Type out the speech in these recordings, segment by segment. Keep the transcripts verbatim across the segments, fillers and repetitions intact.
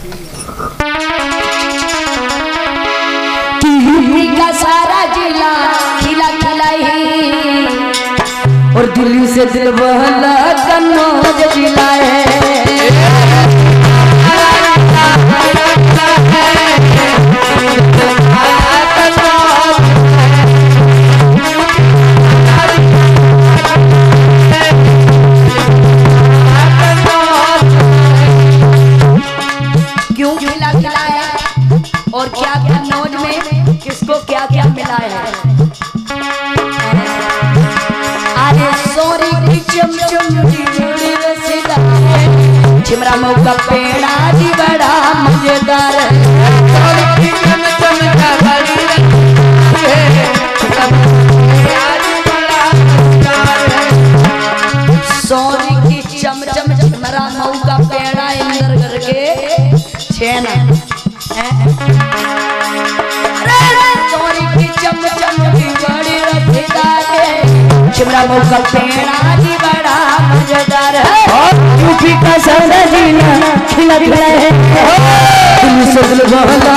UP का सारा जिला खिला खिलाई और दिल्ली से दिल बहला कन्नौज जिला है। क्यों खिला खिला है और क्या कन्नौज में किसको क्या क्या मिला है। अरे सोरी की चमचम छिमरा मऊ का पेड़ा जी बड़ा मजेदार सोरी की चमचम छिमरा मऊ का पेड़ा इंदर करके छेना सोरी की चमचम की बड़ी रसीदार छिमरा मऊ का पेड़ा जी बड़ा मजेदार है। यूपी का सारा जिला खिला खिला है दिल से दिल बहला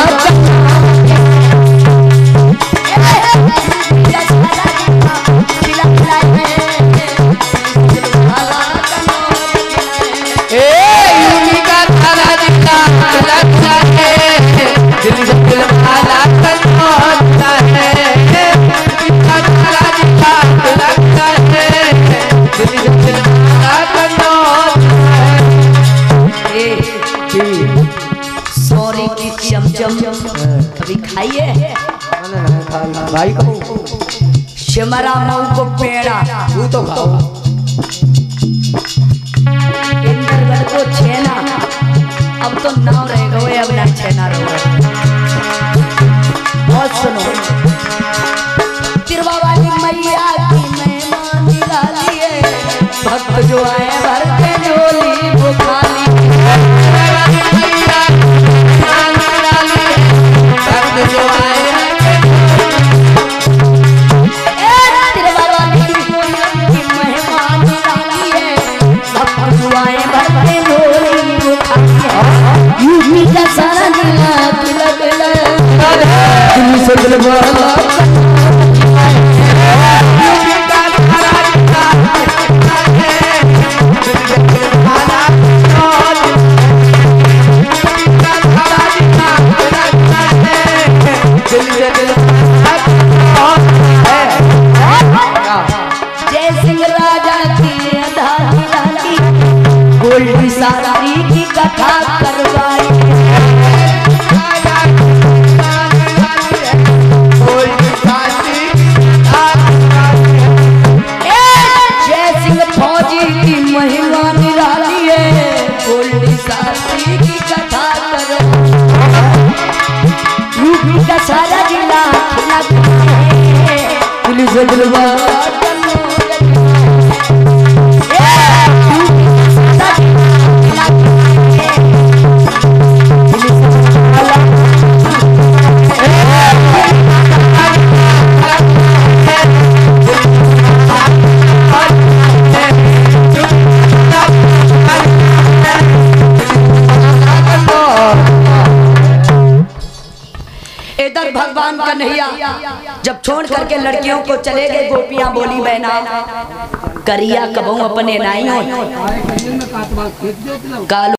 कभी खाइए भाई को छिमरा मऊ को पेड़ा तू तो खाओ। इंदरगढ़ को छेना अब तो नाव रहेगा वो अब ना छेना रहेगा। बहुत सुनो तिरवा वाली मैया की मेहमान निराली है भक्त जो आए भर के झोली वो खाली यूपी का सारा जिला खिला खिला दिल से दिल बहला जय सिंह राजा की आधारी रानी गोल्डी सारी की कथा करवाई जय सिंह फौजी की महिमा निराली है गोल्डी सारी की कथा करवाई। यूपी का सारा जिला खिला है दिल से दिल इधर भगवान कन्हैया जब छोड़ करके लड़कियों को चले गए गोपियां बोली बहना करिया कबहू अपने नाई हो काल